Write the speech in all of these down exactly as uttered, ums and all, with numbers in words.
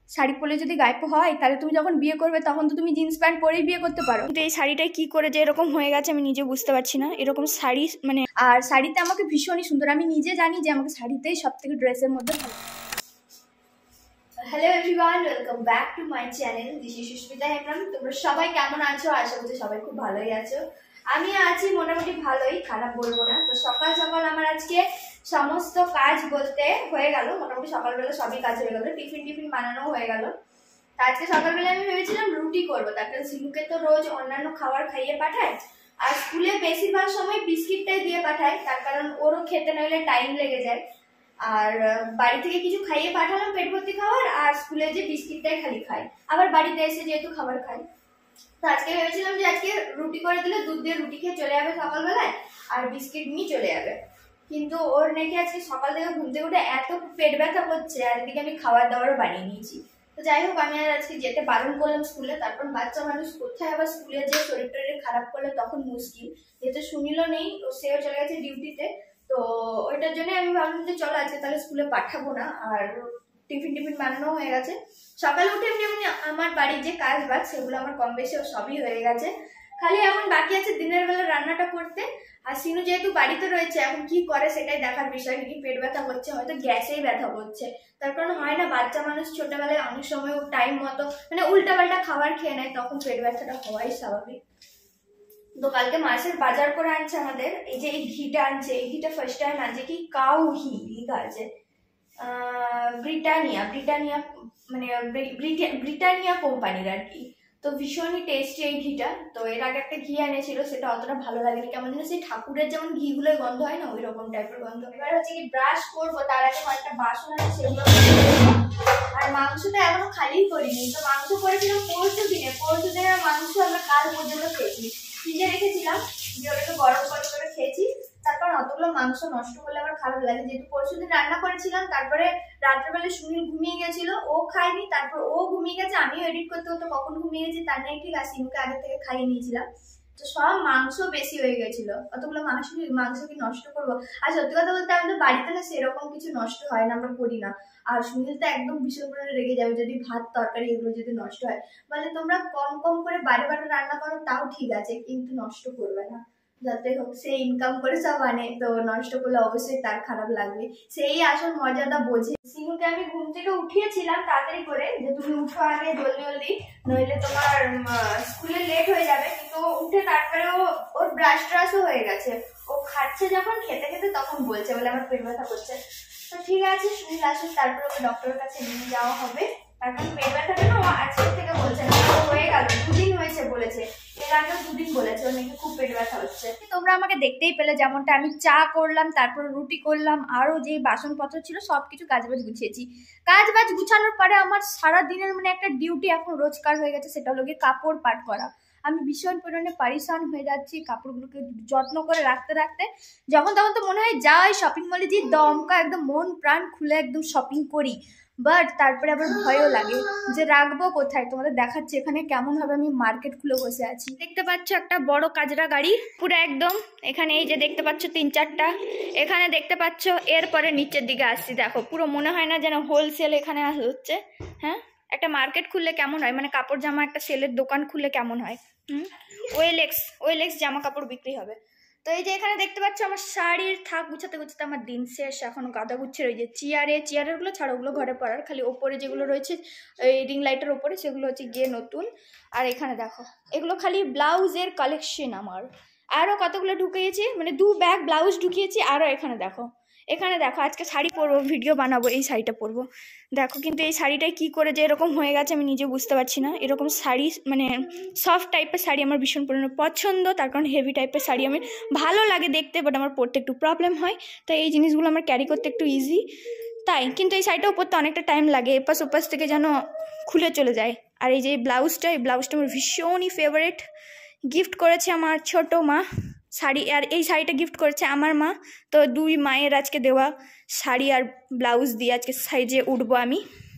শাড়ি পরলে যদি গায়ে হয় তাহলে তুমি যখন বিয়ে করবে তখন তো তুমি জিন্স প্যান্ট পরেই বিয়ে করতে পারো। কিন্তু এই শাড়িটাই কি করে যে এরকম হয়ে গেছে আমি নিজে বুঝতে পারছি না। এরকম শাড়ি মানে, আর শাড়িতে আমাকে ভীষণই সুন্দর, আমি নিজে জানি যে আমাকে শাড়িতেই সব থেকে ড্রেসের মধ্যে ভালো। Hello everyone, welcome back to my channel. This is Susmita Hembrom. তোমরা সবাই কেমন আছো? আশা করছি সবাই খুব ভালোই আছো। আমি আছি মোটামুটি ভালোই, খারাপ বলবো না। তো সকাল সকাল আমার আজকে সমস্ত কাজ বলতে হয়ে গেল, মোটামুটি সকালবেলা সবই কাজ হয়ে গেল, টিফিন টিফিন বানানো হয়ে গেল। তা আজকে সকালবেলা আমি ভেবেছিলাম রুটি করবো, তার কারণ সিনুকে তো রোজ অন্যান্য খাবার খাইয়ে পাঠায়, আর স্কুলে বেশিরভাগ সময় বিস্কিটটাই দিয়ে পাঠায়, তার কারণ ওরও খেতে নইলে টাইম লেগে যায়। আর বাড়ি থেকে কিছু খাইয়ে পাঠালাম পেট ভর্তি খাবার, আর স্কুলে যে বিস্কিটটাই খালি খাই, আবার বাড়িতে এসে যেহেতু খাবার খাই। তো আজকে ভেবেছিলাম যে আজকে রুটি করে দিলে দুধ দিয়ে রুটি খেয়ে চলে যাবে সকালবেলায়, আর বিস্কিট নিয়ে চলে যাবে। কিন্তু ওর নাকি আজকে সকাল থেকে ঘুম থেকে উঠে এত পেট ব্যথা করছে, আর এদিকে আমি খাবার দাবারও বানিয়ে নিয়েছি। তো যাই হোক, আমি আর আজকে যেতে বারণ করলাম স্কুলে। তারপর বাচ্চা মানুষ কোথায় আবার স্কুলে যে শরীর টরীর খারাপ করলে তখন মুশকিল, যেহেতু সুনীলও নেই, সেও চলে গেছে ডিউটিতে। তো ওইটার জন্য আমি ভাবলাম যে চলো আজকে তাহলে স্কুলে পাঠাবো না। আর টিফিন টিফিন বানানো হয়ে গেছে। সকালে উঠে এমনি এমনি আমার বাড়ির যে কাজ বাজ সেগুলো আমার কম বেশি সবই হয়ে গেছে, খালি এখন বাকি আছে দিনের বেলা রান্নাটা করতে। আর সিনু যেহেতু বাড়িতে রয়েছে, এখন কি করে সেটাই দেখার বিষয়। কি পেট ব্যথা করছে, হয়তো গ্যাসেই ব্যথা করছে, তার কারণ হয় না বাচ্চা মানুষ ছোটবেলায় অনেক সময় টাইম মতো মানে উল্টা পাল্টা খাবার খেয়ে নেয়, তখন পেট ব্যথাটা হওয়াই স্বাভাবিক। তো কালকে মাছের বাজার করে আনছে আমাদের, এই যে এই ঘিটা আনছে, এই ঘিটা ফার্স্ট টাইম আনছে, কি কাউ ঘি লেখা আছে, ব্রিটানিয়া ব্রিটানিয়া মানে ব্রিটানিয়া কোম্পানির আর কি। তো ভীষণই টেস্টি এই ঘিটা। তো এর আগে একটা ঘি এনেছিল, সেটা অতটা ভালো লাগেনি, কেমন যেন সেই ঠাকুরের যেমন ঘিগুলোর গন্ধ হয় না, ওই রকম টাইপের গন্ধ। এবার হচ্ছে কি ব্রাশ করবো, তার আগে কয়েকটা বাসন আছে সেগুলো। আর মাংসটা এখনো খালি করিনি। তো মাংস করেছিলাম পরশু দিনে, পরশু দিনের মাংস আমরা কাল পর্যন্ত খেয়েছি, ফ্রিজে রেখেছিলাম, দিয়ে ওটাকে গরম করে করে খেয়েছি। তারপর অতগুলো মাংস নষ্ট করলে আমার খারাপ লাগে, যেহেতু পরশু দিন রান্না করেছিলাম। তারপরে রাত্রেবেলা সুনীল ঘুমিয়ে গেছিল, ও খায়নি, তারপর ও ঘুমিয়ে গেছে, আমিও এডিট করতে হতো কখন ঘুমিয়ে গেছি তার নেই ঠিক আছে, সিনুকে আগে থেকে খাইয়ে নিয়েছিলাম। তো সব মাংস বেশি হয়ে গেছিল, অতগুলো মাংস মাংস কি নষ্ট করবো? আর সত্যি কথা বলতে আমাদের বাড়িতে না সেরকম কিছু নষ্ট হয় না, আমরা করি না। আর সুনীল তো একদম ভীষণ পরিমাণে রেগে যাবে যদি ভাত তরকারি এগুলো যদি নষ্ট হয়। মানে তোমরা কম কম করে বারে বারে রান্না করো তাও ঠিক আছে, কিন্তু নষ্ট করবে না। যাতে হোক, সে ইনকাম করে সব আনে, তো নষ্ট করলে অবশ্যই তার খারাপ লাগবে, সেই আসল মর্যাদা বোঝে। সিনুকে আমি ঘুম থেকে উঠিয়েছিলাম তাড়াতাড়ি করে, যে তুমি উঠো আগে জলদি জলদি, নইলে তোমার স্কুলে লেট হয়ে যাবে। কিন্তু উঠে তারপরে ও ওর ব্রাশ ট্রাশও হয়ে গেছে, ও খাচ্ছে যখন খেতে খেতে তখন বলছে বলে আমার পেট ব্যথা করছে। তো ঠিক আছে, সুনীল আসুন, তারপরে ওকে ডক্টরের কাছে নিয়ে যাওয়া হবে। তার কারণ পেট ব্যথাটা না ও আজকের থেকে বলছে না, হয়ে গেল দুদিন হয়েছে বলেছে, এর আগেও দুদিন বলেছে ওর নাকি খুব পেট ব্যথা হচ্ছে। তোমরা আমাকে দেখতেই পেলে, যেমনটা আমি চা করলাম, তারপর রুটি করলাম, আরও যে বাসনপত্র ছিল সবকিছু কাজবাজ গুছিয়েছি। কাজবাজ গুছানোর পরে আমার সারা দিনের মানে একটা ডিউটি এখন রোজকার হয়ে গেছে, সেটা হলো গিয়ে কাপড় পাট করা। আমি ভীষণ পরিমাণে পারিশান হয়ে যাচ্ছি কাপড়গুলোকে যত্ন করে রাখতে রাখতে। যখন তখন তো মনে হয় যাই শপিং মলে যে দমকা একদম মন প্রাণ খুলে একদম শপিং করি, বাট তারপরে আবার ভয়ও লাগে যে রাখবো কোথায়। তোমাদের দেখাচ্ছি এখানে কেমন ভাবে আমি মার্কেট খুলে বসে আছি। দেখতে পাচ্ছ একটা বড় কাজরা গাড়ি পুরো একদম, এখানে এই যে দেখতে পাচ্ছ তিন চারটা, এখানে দেখতে পাচ্ছ, এরপরে নিচের দিকে আসছি দেখো, পুরো মনে হয় না যেন হোলসেল এখানে হচ্ছে। হ্যাঁ, একটা মার্কেট খুললে কেমন হয়, মানে কাপড় জামা একটা সেলের দোকান খুললে কেমন হয়। হুম, ওয়েলেক্স ওয়েলেক্স জামা কাপড় বিক্রি হবে। তো এই যে এখানে দেখতে পাচ্ছ আমার শাড়ির থাক গুছাতে গুছাতে আমার দিন শেষ, এখনো গাদা গুচ্ছে রয়েছে চেয়ারে, চেয়ারের গুলো ছাড়া ওগুলো ঘরে পড়ার, খালি ওপরে যেগুলো রয়েছে এই রিং লাইটের ওপরে সেগুলো হচ্ছে গিয়ে নতুন। আর এখানে দেখো এগুলো খালি ব্লাউজের কালেকশন আমার, আরও কতগুলো ঢুকিয়েছি, মানে দু ব্যাগ ব্লাউজ ঢুকিয়েছি। আরও এখানে দেখো, এখানে দেখো আজকে শাড়ি পরবো, ভিডিও বানাবো, এই শাড়িটা পরবো দেখো। কিন্তু এই শাড়িটাই কি করে যে এরকম হয়ে গেছে আমি নিজে বুঝতে পারছি না। এরকম শাড়ি মানে সফট টাইপের শাড়ি আমার ভীষণ পরিমাণে পছন্দ, তার কারণ হেভি টাইপের শাড়ি আমি ভালো লাগে দেখতে, বাট আমার পরতে একটু প্রবলেম হয়। তাই এই জিনিসগুলো আমার ক্যারি করতে একটু ইজি তাই। কিন্তু এই শাড়িটাও পরতে অনেকটা টাইম লাগে, এপাশ ওপাশ থেকে যেন খুলে চলে যায়। আর এই যে ব্লাউজটা, এই ব্লাউজটা আমার ভীষণই ফেভারিট, গিফট করেছে আমার ছোট মা শাড়ি, আর এই শাড়িটা গিফট করেছে আমার মা। তো দুই মায়ের আজকে দেওয়া শাড়ি আর ব্লাউজ দিয়ে আজকে সাইজে উঠবো আমি।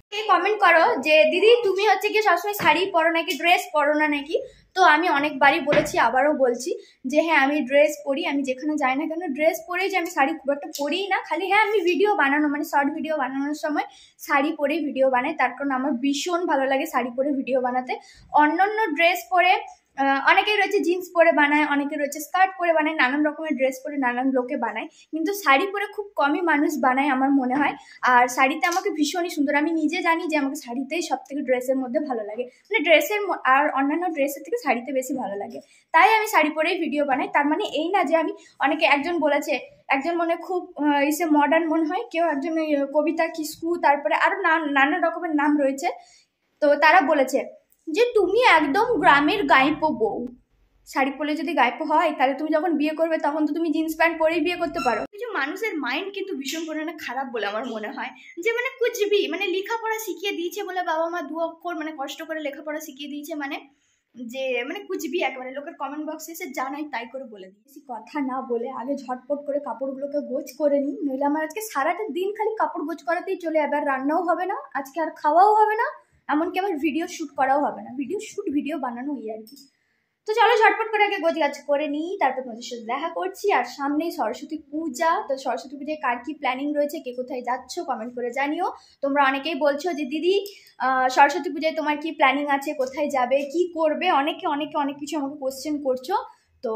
কমেন্ট করো যে দিদি তুমি হচ্ছে কি সবসময় শাড়ি পরো নাকি ড্রেস পরো না নাকি। তো আমি অনেকবারই বলেছি, আবারও বলছি যে হ্যাঁ আমি ড্রেস পরি, আমি যেখানে যাই না কেন ড্রেস পরেই, যে আমি শাড়ি খুব একটা পরিই না। খালি হ্যাঁ আমি ভিডিও বানানো মানে শর্ট ভিডিও বানানোর সময় শাড়ি পরেই ভিডিও বানাই, তার কারণ আমার ভীষণ ভালো লাগে শাড়ি পরে ভিডিও বানাতে। অন্যান্য ড্রেস পরে অনেকেই রয়েছে জিন্স পরে বানায়, অনেকে রয়েছে স্কার্ট পরে বানায়, নানান রকমের ড্রেস পরে নানান লোকে বানায়, কিন্তু শাড়ি পরে খুব কমই মানুষ বানায় আমার মনে হয়। আর শাড়িতে আমাকে ভীষণই সুন্দর, আমি নিজে জানি যে আমাকে শাড়িতেই সব থেকে ড্রেসের মধ্যে ভালো লাগে, মানে ড্রেসের আর অন্যান্য ড্রেসের থেকে শাড়িতে বেশি ভালো লাগে, তাই আমি শাড়ি পরেই ভিডিও বানাই। তার মানে এই না যে আমি, অনেকে একজন বলেছে, একজন মনে খুব ইসে মডার্ন মনে হয়, কেউ একজন কবিতা কিস্কু, তারপরে আরো নানা রকমের নাম রয়েছে, তো তারা বলেছে যে তুমি একদম গ্রামের গাইপো বউ, শাড়ি পরলে যদি গাইপো হয় তাহলে তুমি যখন বিয়ে করবে তখন তো তুমি জিন্স প্যান্ট পরেই বিয়ে করতে পারো। কিছু মানুষের মাইন্ড কিন্তু ভীষণ পরিমাণে খারাপ বলে আমার মনে হয়, যে মানে কুচবি মানে লেখাপড়া শিখিয়ে দিয়েছে বলে, বাবা মা দু অক্ষর মানে কষ্ট করে লেখাপড়া শিখিয়ে দিয়েছে, মানে যে মানে কুচবি একেবারে লোকের কমেন্ট বক্সে এসে জানাই তাই করে বলে দিই। বেশি কথা না বলে আগে ঝটপট করে কাপড়গুলোকে গোছ করে নিই, নইলে আমার আজকে সারাটা দিন খালি কাপড় গোছ করাতেই চলে, এবার রান্নাও হবে না আজকে, আর খাওয়াও হবে না, এমনকি আমার ভিডিও শ্যুট করাও হবে না, ভিডিও শ্যুট ভিডিও বানানো এই আর কি। তো চলো ঝটপট করে আগে গোছ গাছ করে নিই, তারপর তোমাদের সাথে দেখা করছি। আর সামনেই সরস্বতী পূজা, তো সরস্বতী পূজায় কার কি প্ল্যানিং রয়েছে, কে কোথায় যাচ্ছ কমেন্ট করে জানিও। তোমরা অনেকেই বলছো যে দিদি সরস্বতী পূজায় তোমার কি প্ল্যানিং আছে, কোথায় যাবে, কি করবে, অনেকে অনেকে অনেক কিছু আমাকে কোশ্চেন করছো। তো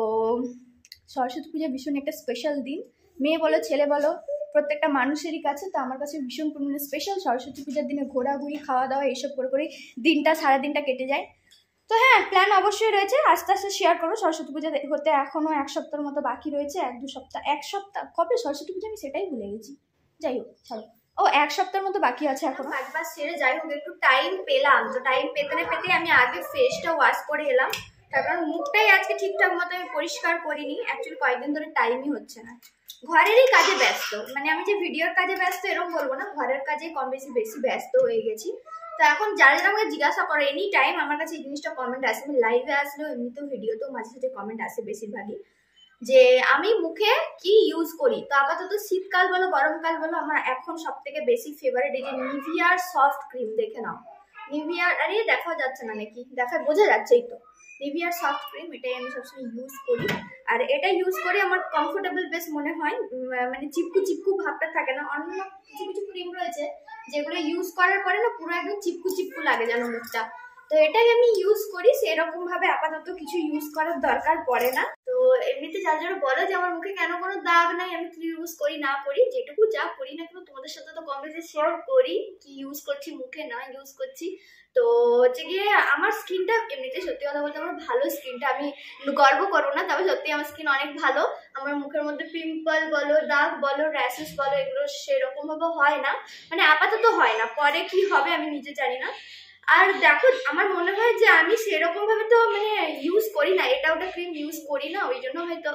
সরস্বতী পূজা ভীষণ একটা স্পেশাল দিন, মেয়ে বলো ছেলে বলো প্রত্যেকটা মানুষেরই কাছে, তো আমার কাছে ভীষণ পরিমাণে স্পেশাল। সরস্বতী পূজার দিনে ঘোরাঘুরি খাওয়া দাওয়া এইসব করে করে দিনটা সারা দিনটা কেটে যায়। তো হ্যাঁ প্ল্যান অবশ্যই রয়েছে, আস্তে আস্তে শেয়ার করো। সরস্বতী পূজা হতে এখনো এক সপ্তাহের মতো বাকি রয়েছে, এক দু সপ্তাহ এক সপ্তাহ কবে সরস্বতী পূজা আমি সেটাই ভুলে গেছি, যাই হোক চলো, ও এক সপ্তাহের মতো বাকি আছে এখনো। একবার সেরে যাই হোক একটু টাইম পেলাম, তো টাইম পেতে না পেতে আমি আগে ফেসটা ওয়াশ করে এলাম, তার কারণ মুখটাই আজকে ঠিকঠাক মতো আমি পরিষ্কার করিনি, অ্যাকচুয়ালি কয়েকদিন ধরে টাইমই হচ্ছে না, ঘরেরই কাজে ব্যস্ত, মানে আমি যে ভিডিওর কাজে ব্যস্ত এরকম বলবো না, ঘরের কাজে কম বেশি বেশি ব্যস্ত হয়ে গেছি। তো এখন যারা যারা আমাকে জিজ্ঞাসা করে এনি টাইম আমার কাছে এই জিনিসটা কমেন্ট আসে, আমি লাইভে আসলেও এমনিতেও ভিডিওতেও মাঝে সাঝে কমেন্ট আসে বেশিরভাগই, যে আমি মুখে কি ইউজ করি। তো আপাতত শীতকাল বলো গরমকাল বলো আমার এখন সব থেকে বেশি ফেভারিট এই যে নিভিয়ার সফট ক্রিম, দেখে নাও নিভিয়ার, আরে দেখা যাচ্ছে না নাকি, দেখা বোঝা যাচ্ছেই তো, নিভিয়ার সফট ক্রিম, এটাই আমি সবসময় ইউজ করি। আর এটা ইউজ করে আমার কমফোর্টেবল বেশ মনে হয়, মানে চিপকু চিপকু ভাবটা থাকে না, অন্য কিছু কিছু ক্রিম রয়েছে যেগুলো ইউজ করার পরে না পুরো একদম চিপকু চিপকু লাগে যেন মুখটা, তো এটাই আমি ইউজ করি, সেরকম ভাবে আপাতত কিছু ইউজ করার দরকার পড়ে না। তো এমনিতে যারা যারা বলে যে আমার মুখে কেন কোনো দাগ নাই, আমি কি ইউজ করি না করি, যেটুকু যা করি না কেন তোমাদের সাথে তো কম বেশি শেয়ার করি, কি ইউজ করছি মুখে না ইউজ করছি। তো হচ্ছে গিয়ে আমার স্কিনটা এমনিতে সত্যি কথা বলতে আমার ভালো স্কিনটা, আমি গর্ব করবো না, তবে সত্যি আমার স্কিন অনেক ভালো, আমার মুখের মধ্যে পিম্পল বলো দাগ বলো র্যাশেস বলো এগুলো সেরকম ভাবে হয় না, মানে আপাতত হয় না, পরে কি হবে আমি নিজে জানি না। আর দেখো আমার মনে হয় যে আমি সেরকম ভাবে তো মানে ইউজ করি না, এটা ওটা ক্রিম ইউজ করি না, ওই জন্য হয়তো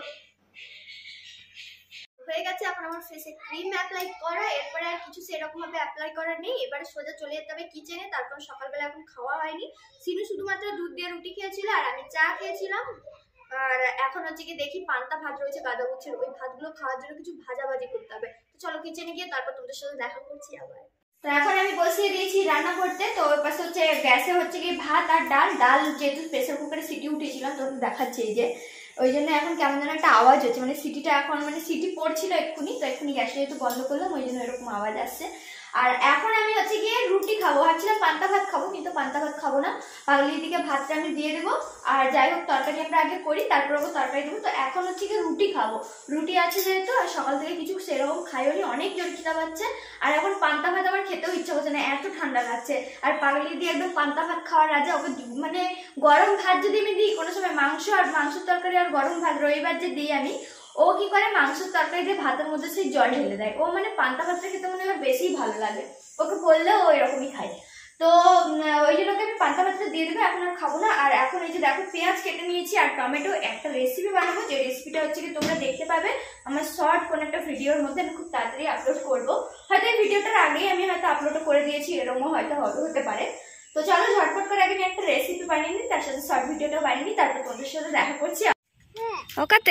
হয়ে গেছে। এখন আমার ফেসে ক্রিম অ্যাপ্লাই করা, এরপরে আর কিছু সেরকম ভাবে অ্যাপ্লাই করা নেই, এবারে সোজা চলে যেতে হবে কিচেনে। তারপর সকালবেলা এখন খাওয়া হয়নি, সিনু শুধুমাত্র দুধ দিয়ে রুটি খেয়েছিল আর আমি চা খেয়েছিলাম। আর এখন হচ্ছে কি দেখি পান্তা ভাত রয়েছে গাদা গুছের, ওই ভাতগুলো খাওয়ার জন্য কিছু ভাজাভাজি করতে হবে। তো চলো কিচেনে গিয়ে তারপর তোমাদের সাথে দেখা করছি আবার। তো এখন আমি বসিয়ে দিয়েছি রান্না করতে, তো ওই পাশে হচ্ছে গ্যাসে হচ্ছে কি ভাত আর ডাল, ডাল যেহেতু প্রেসার কুকারে সিটি উঠেছিলাম তো দেখাচ্ছে এই যে, ওই জন্য এখন কেমন যেন একটা আওয়াজ হচ্ছে, মানে সিটিটা এখন মানে সিটি পড়ছিল এক্ষুনি, তো এক্ষুনি গ্যাসটা যেহেতু বন্ধ করলাম ওই জন্য এরকম আওয়াজ আসছে। আর এখন আমি হচ্ছে গিয়ে রুটি খাবো, ভাবছিলাম পান্তা ভাত খাবো কিন্তু পান্তা ভাত খাবো না, পাগলির দিকে ভাতটা আমি দিয়ে দেবো, আর যাই হোক তরকারি আমরা আগে করি তারপর ওকে তরকারি দেবো। তো এখন হচ্ছে গিয়ে রুটি খাবো, রুটি আছে যেহেতু, আর সকাল থেকে কিছু সেরকম খাইওনি, অনেক জোর খিদা পাচ্ছে, আর এখন পান্তা ভাত আমার খেতেও ইচ্ছা করছে না, এত ঠান্ডা লাগছে। আর পাগলি দিয়ে একদম পান্তা ভাত খাওয়ার রাজা, ওকে মানে গরম ভাত যদি আমি দিই কোনো সময় মাংস আর মাংসের তরকারি আর গরম ভাত রবিবার যে দিই আমি, ও কি করে মাংসের তরকারি দিয়ে ভাতের মধ্যে সেই জল ঢেলে দেয়, ও মানে পান্তা ভাতটা খেতে মনে হয় বেশি ভালো লাগে, ওকে বললে ও এরকমই খায়। তো ওই জন্য ওকে আমি পান্তা ভাতটা দিয়ে দেবো, এখন আর খাবো না। আর এখন এই যে দেখো পেঁয়াজ কেটে নিয়েছি আর টমেটো, একটা রেসিপি বানাবো, যে রেসিপিটা হচ্ছে কি তোমরা দেখতে পাবে আমার শর্ট কোনো একটা ভিডিওর মধ্যে, আমি খুব তাড়াতাড়ি আপলোড করবো, হয়তো এই ভিডিওটার আগেই আমি হয়তো আপলোড করে দিয়েছি, এরকমও হয়তো হবে হতে পারে। তো চলো ঝটপট করে আগে আমি একটা রেসিপি বানিয়ে নিই, তার সাথে শর্ট ভিডিওটা বানিয়ে নিই, তারপর তোমাদের সাথে দেখা করছি। ওকাতে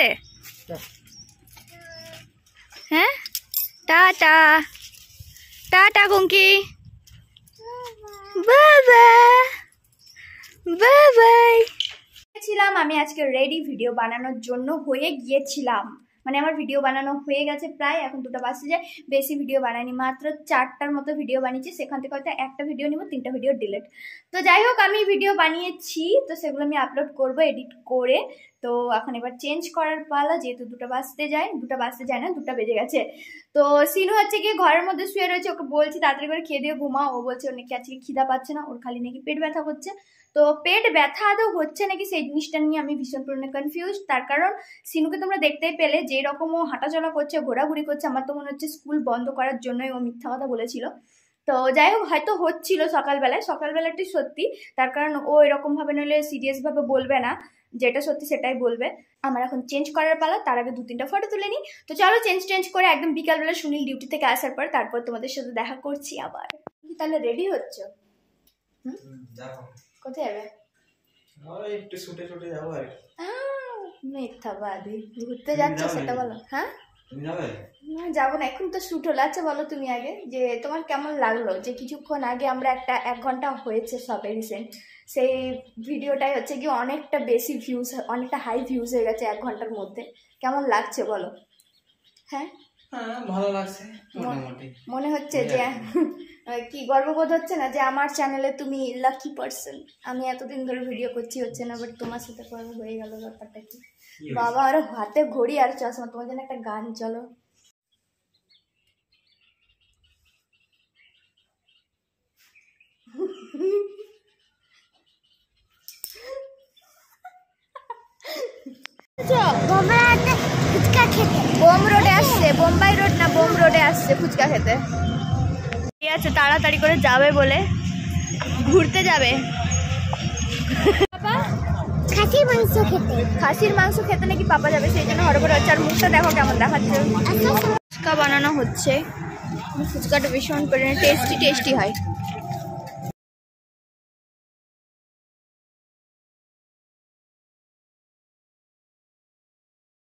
হ্যাঁ টাটা টাটা কুঙ্কি আমি আজকে রেডি ভিডিও বানানোর জন্য হয়ে গিয়েছিলাম, মানে আমার ভিডিও বানানো হয়ে গেছে প্রায়, এখন দুটো বাজতে যায়। বেশি ভিডিও বানাইনি, মাত্র চারটার মতো ভিডিও বানিয়েছি, সেখান থেকে হয়তো একটা ভিডিও নিব, তিনটা ভিডিও ডিলিট। তো যাই হোক, আমি ভিডিও বানিয়েছি, তো সেগুলো আমি আপলোড করব এডিট করে। তো এখন এবার চেঞ্জ করার পালা, যেহেতু দুটো বাজতে যায়, দুটো বাজতে যায় না, দুটো বেজে গেছে। তো সিনু হচ্ছে গিয়ে ঘরের মধ্যে শুয়ে রয়েছে, ওকে বলছি তাড়াতাড়ি করে খেয়ে দিয়ে ঘুমাও, ও বলছে ওর নাকি আজকে খিদা পাচ্ছে না, ওর খালি নাকি পেট ব্যথা করছে। তো পেট ব্যথা আদৌ হচ্ছে নাকি সেই জিনিসটা নিয়ে আমি ভীষণ পরিমাণে কনফিউজ। তার কারণ সিনুকে তোমরা দেখতেই পেলে, যে রকম ও হাঁটাচলা করছে, ঘোরাঘুরি করছে, আমার তো মনে হচ্ছে স্কুল বন্ধ করার জন্যই ও মিথ্যা কথা বলেছিল। তো যাই হোক, হয়তো হচ্ছিল সকালবেলায়, সকালবেলাটি সত্যি, তার কারণ ও এরকম ভাবে নইলে সিরিয়াস ভাবে বলবে না, যেটা সত্যি সেটাই বলবে। আমার এখন চেঞ্জ করার পালা, তার আগে দু তিনটা ফটো তুলে নিই। তো চলো চেঞ্জ টেঞ্জ করে একদম বিকালবেলা সুনীল ডিউটি থেকে আসার পর তারপর তোমাদের সাথে দেখা করছি আবার। তাহলে রেডি হচ্ছ? কোথায় যাবে? একটু ছুটে ছুটে যাবো আর মিথ্যাবাদী, ঘুরতে যাচ্ছ সেটা বলো। হ্যাঁ তুমি যাবে? না যাবো না, এখন তো শুট হলো। আচ্ছা বলো তুমি আগে, যে তোমার কেমন লাগলো যে কিছুক্ষণ আগে আমরা একটা এক ঘন্টা হয়েছে সবে রিসেন্ট, সেই ভিডিওটাই হচ্ছে কি অনেকটা বেশি ভিউজ, অনেকটা হাই ভিউজ হয়ে গেছে এক ঘন্টার মধ্যে। কেমন লাগছে বলো? হ্যাঁ হ্যাঁ ভালো লাগছে মোটামুটি। মনে হচ্ছে যে কি গর্ববোধ হচ্ছে না যে আমার চ্যানেলে তুমি লাকি পারসন? আমি এতদিন ধরে ভিডিও করছি, হচ্ছে না, বাট তোমার সাথে পরে হয়ে গেল। ব্যাপারটা কি বাবা, আর হাতে ঘড়ি আর চশমা, তোমার জন্য একটা গান চলো। বোম রোডে আসছে, বোম্বাই রোড না বোম রোডে আসছে ফুচকা খেতে। ঠিক আছে, তাড়াতাড়ি করে যাবে বলে, ঘুরতে যাবে। খাসির মাংস খেতে, খাসির মাংস খেতে নাকি পাপা যাবে, সেই জন্য হড়বড় হচ্ছে। আর মুখটা দেখো কেমন দেখাচ্ছে। ফুচকা বানানো হচ্ছে, ফুচকাটা ভীষণ পরিমাণে টেস্টি টেস্টি হয়।